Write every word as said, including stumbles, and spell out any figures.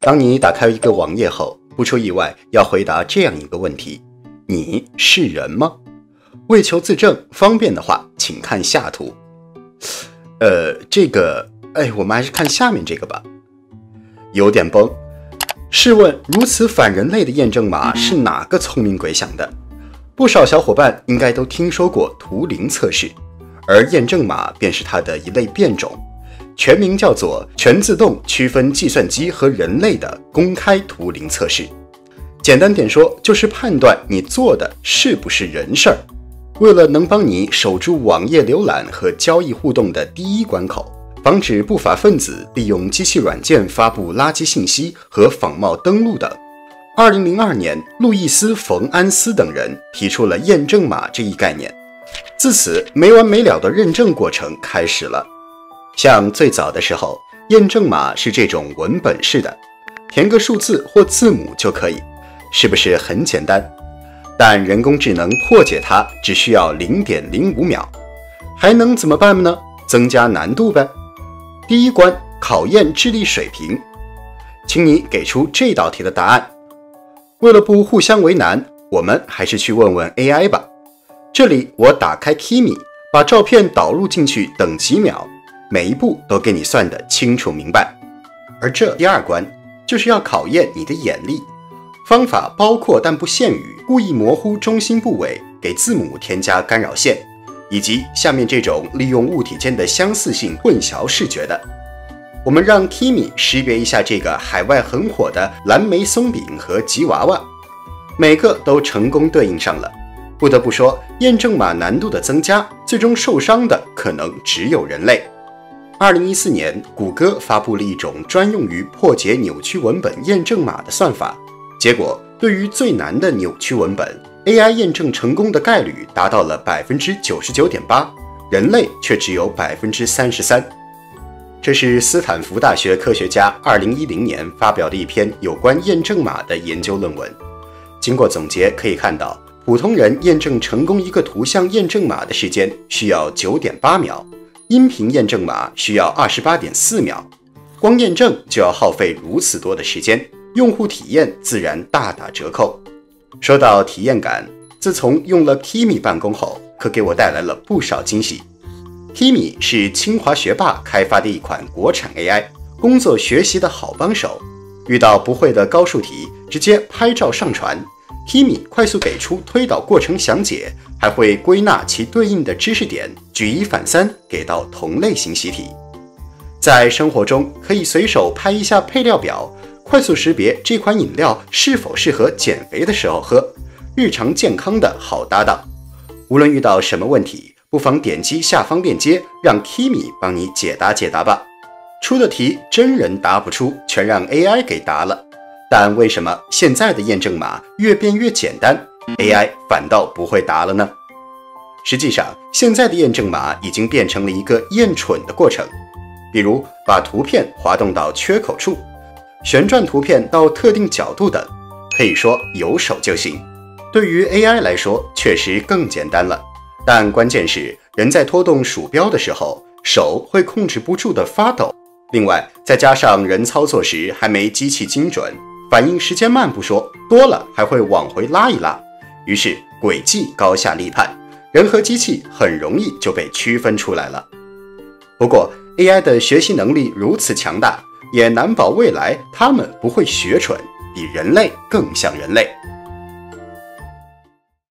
当你打开一个网页后，不出意外要回答这样一个问题：你是人吗？为求自证方便的话，请看下图。呃，这个，哎，我们还是看下面这个吧。有点崩。试问，如此反人类的验证码是哪个聪明鬼想的？不少小伙伴应该都听说过图灵测试，而验证码便是它的一类变种。全名叫做全自动区分计算机和人类的公开图灵测试。简单点说，就是判断你做的是不是人事儿。为了能帮你守住网页浏览和交易互动的第一关口，防止不法分子利用机器软件发布垃圾信息和仿冒登录等，二零零二年，路易斯·冯·安斯等人提出了验证码这一概念。自此，没完没了的认证过程开始了。像最早的时候，验证码是这种文本式的，填个数字或字母就可以，是不是很简单？但人工智能破解它只需要 零点零五秒，还能怎么办呢？增加难度呗。第一关，考验智力水平，请你给出这道题的答案。为了不互相为难，我们还是去问问 A I 吧。这里我打开 Kimi， 把照片导入进去，等几秒，每一步都给你算得清楚明白。而这第二关就是要考验你的眼力，方法包括但不限于故意模糊中心部位，给字母添加干扰线，以及下面这种利用物体间的相似性混淆视觉的。我们让 Kimi 识别一下这个海外很火的蓝莓松饼和吉娃娃，每个都成功对应上了。不得不说，验证码难度的增加，最终受伤的可能只有人类。二零一四年，谷歌发布了一种专用于破解扭曲文本验证码的算法，结果对于最难的扭曲文本 ，A I 验证成功的概率达到了 百分之九十九点八， 人类却只有 百分之三十三。这是斯坦福大学科学家二零一零年发表的一篇有关验证码的研究论文。经过总结可以看到，普通人验证成功一个图像验证码的时间需要 九点八秒，音频验证码需要 二十八点四秒，光验证就要耗费如此多的时间，用户体验自然大打折扣。说到体验感，自从用了 Kimi 办公后，可给我带来了不少惊喜。Kimi 是清华学霸开发的一款国产 A I， 工作学习的好帮手。遇到不会的高数题，直接拍照上传， Kimi 快速给出推导过程详解，还会归纳其对应的知识点，举一反三给到同类型习题。在生活中可以随手拍一下配料表，快速识别这款饮料是否适合减肥的时候喝，日常健康的好搭档。无论遇到什么问题，不妨点击下方链接，让 Kimi 帮你解答解答吧。出的题真人答不出，全让 A I 给答了。但为什么现在的验证码越变越简单， A I 反倒不会答了呢？实际上，现在的验证码已经变成了一个验蠢的过程。比如把图片滑动到缺口处，旋转图片到特定角度等，可以说有手就行。对于 A I 来说，确实更简单了。但关键是，人在拖动鼠标的时候，手会控制不住的发抖。另外，再加上人操作时还没机器精准，反应时间慢不说，多了还会往回拉一拉。于是诡计高下立判，人和机器很容易就被区分出来了。不过 A I 的学习能力如此强大，也难保未来他们不会学蠢，比人类更像人类。